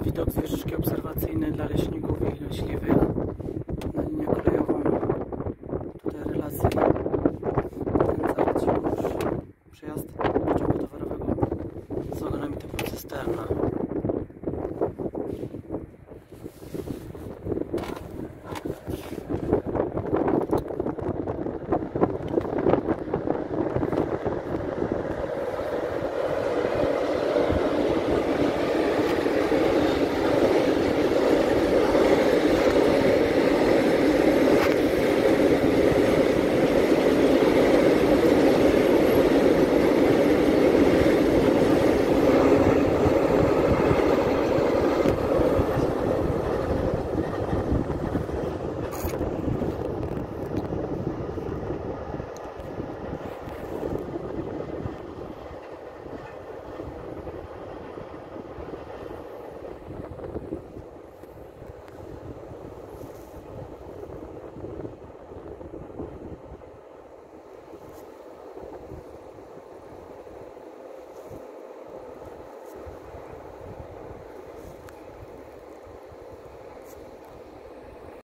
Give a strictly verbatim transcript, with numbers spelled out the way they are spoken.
widok z wieżyczki obserwacyjnej dla leśników i myśliwych na linię kolejową. Tutaj relacje Nędza-Racibórz, przejazd pociągu towarowego z wagonami typu cysterna.